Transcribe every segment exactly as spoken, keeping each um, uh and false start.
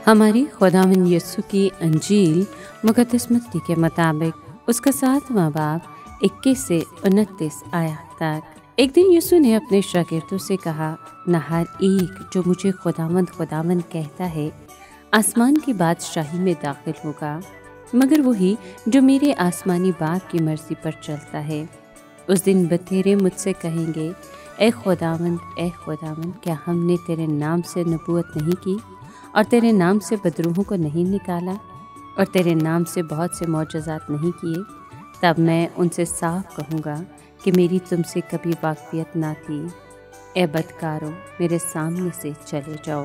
ہماری خداوند یسوع کی انجیل مقدس متی کے مطابق اس کا ساتواں باب اکیس سے انتیس آیات تک۔ ایک دن یسوع نے اپنے شاگردوں سے کہا، نہ ہر ایک جو مجھے خداوند خداوند کہتا ہے آسمان کی بادشاہی میں داخل ہوگا، مگر وہی جو میرے آسمانی باپ کی مرضی پر چلتا ہے۔ اس دن بتیرے مجھ سے کہیں گے، اے خداوند اے خداوند، کیا ہم نے تیرے نام سے نبوت نہیں کی اور تیرے نام سے بدروحوں کو نہیں نکالا اور تیرے نام سے بہت سے معجزات نہیں کیے؟ تب میں ان سے صاف کہوں گا کہ میری تم سے کبھی واقفیت نہ تھی، اے بدکارو میرے سامنے سے چلے جاؤ۔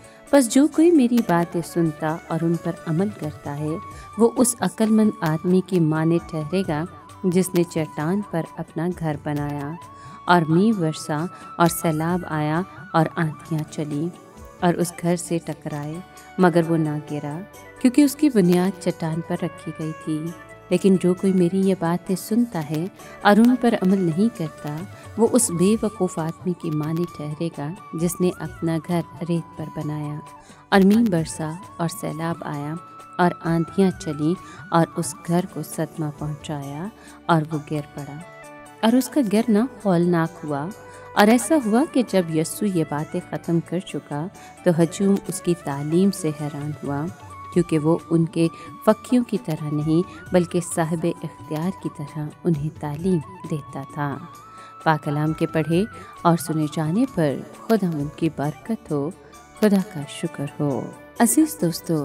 بس جو کوئی میری باتیں سنتا اور ان پر عمل کرتا ہے وہ اس عقل مند آدمی کی مانند ٹھہرے گا جس نے چٹان پر اپنا گھر بنایا، اور میںہ برسا اور سیلاب آیا اور آندھیاں چلی اور اس گھر سے ٹکرائے، مگر وہ نہ گرا کیونکہ اس کی بنیاد چٹان پر رکھی گئی تھی۔ لیکن جو کوئی میری یہ باتیں سنتا ہے اور ان پر عمل نہیں کرتا وہ اس بے وقوف آدمی کی مانند ٹھہرے گا جس نے اپنا گھر ریت پر بنایا، اور میںہ برسا اور سیلاب آیا اور آندھیاں چلیں اور اس گھر کو صدمہ پہنچایا اور وہ گر پڑا، اور اس کا گرنا ہولناک ہوا۔ اور ایسا ہوا کہ جب یسوع یہ باتیں ختم کر چکا تو ہجوم اس کی تعلیم سے حیران ہوا، کیونکہ وہ ان کے فقیوں کی طرح نہیں بلکہ صاحب اختیار کی طرح انہیں تعلیم دیتا تھا۔ پاک کلام کے پڑھے اور سنے جانے پر خدا ان کی برکت ہو، خدا کا شکر ہو۔ عزیز دوستو،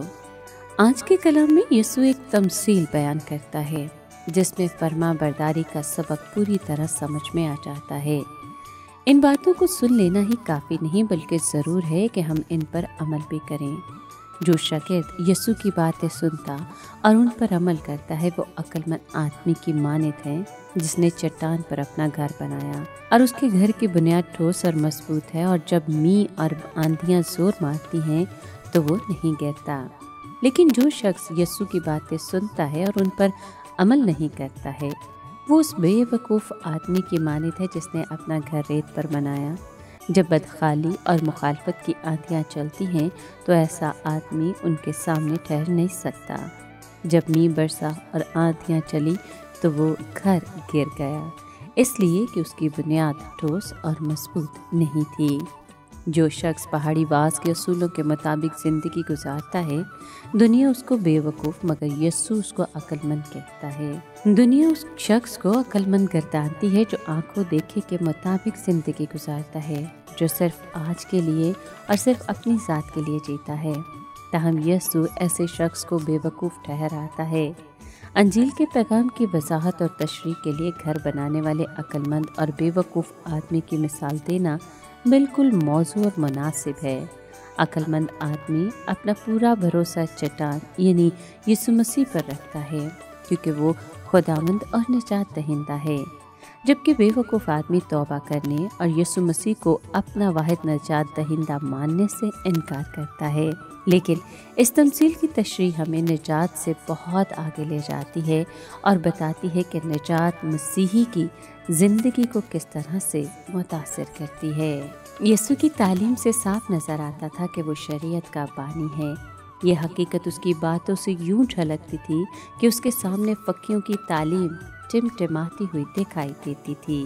آج کے کلام میں یسوع ایک تمثیل بیان کرتا ہے جس میں فرما برداری کا سبق پوری طرح سمجھ میں آ جاتا ہے۔ ان باتوں کو سن لینا ہی کافی نہیں بلکہ ضرور ہے کہ ہم ان پر عمل بھی کریں۔ جو شاگرد یسوع کی باتیں سنتا اور ان پر عمل کرتا ہے وہ عقل مند آدمی کی مانند ہے جس نے چٹان پر اپنا گھر بنایا، اور اس کے گھر کی بنیاد ٹھوس اور مضبوط ہے، اور جب میںہ اور آندھیاں زور مارتی ہیں تو وہ نہیں گرتا۔ لیکن جو شخص یسوع کی باتیں سنتا ہے اور ان پر عمل نہیں کرتا ہے وہ اس بے وقوف آدمی کی مانند ہے جس نے اپنا گھر ریت پر بنایا۔ جب بدخالی اور مخالفت کی آندھیاں چلتی ہیں تو ایسا آدمی ان کے سامنے ٹھہر نہیں سکتا۔ جب میںہ برسا اور آندھیاں چلی تو وہ گھر گر گیا، اس لیے کہ اس کی بنیاد ٹھوس اور مضبوط نہیں تھی۔ جو شخص پہاڑی باز کے اصولوں کے مطابق زندگی گزارتا ہے دنیا اس کو بے وقوف مگر یسوع اس کو عقل مند کہتا ہے۔ دنیا اس شخص کو عقل مند گردانتی ہے جو آنکھوں دیکھے کے مطابق زندگی گزارتا ہے، جو صرف آج کے لیے اور صرف اپنی ذات کے لیے جیتا ہے۔ تاہم یسوع ایسے شخص کو بے وقوف ٹھہراتا ہے۔ انجیل کے پیغام کی وضاحت اور تشریح کے لیے گھر بنانے والے عقل مند اور بے وقوف آدمی کی مثال دینا بالکل موزوں اور مناسب ہے۔ عقل مند آدمی اپنا پورا بھروسہ چٹان یعنی یسوع مسیح پر رکھتا ہے کیونکہ وہ خداوند اور نجات دہندہ ہے، جبکہ بے وقوف آدمی توبہ کرنے اور یسوع مسیح کو اپنا واحد نجات دہندہ ماننے سے انکار کرتا ہے۔ لیکن اس تمثیل کی تشریح ہمیں نجات سے بہت آگے لے جاتی ہے اور بتاتی ہے کہ نجات مسیحی کی زندگی کو کس طرح سے متاثر کرتی ہے۔ یسوع کی تعلیم سے صاف نظر آتا تھا کہ وہ شریعت کا بانی ہے۔ یہ حقیقت اس کی باتوں سے یوں جھلکتی تھی کہ اس کے سامنے فقیوں کی تعلیم ٹمٹماتی ہوئی دکھائی دیتی تھی۔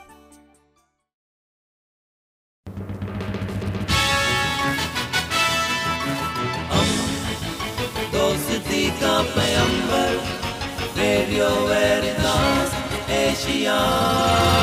دوستی کا پیمبر، ریڈیو ویریتاس ایشیا۔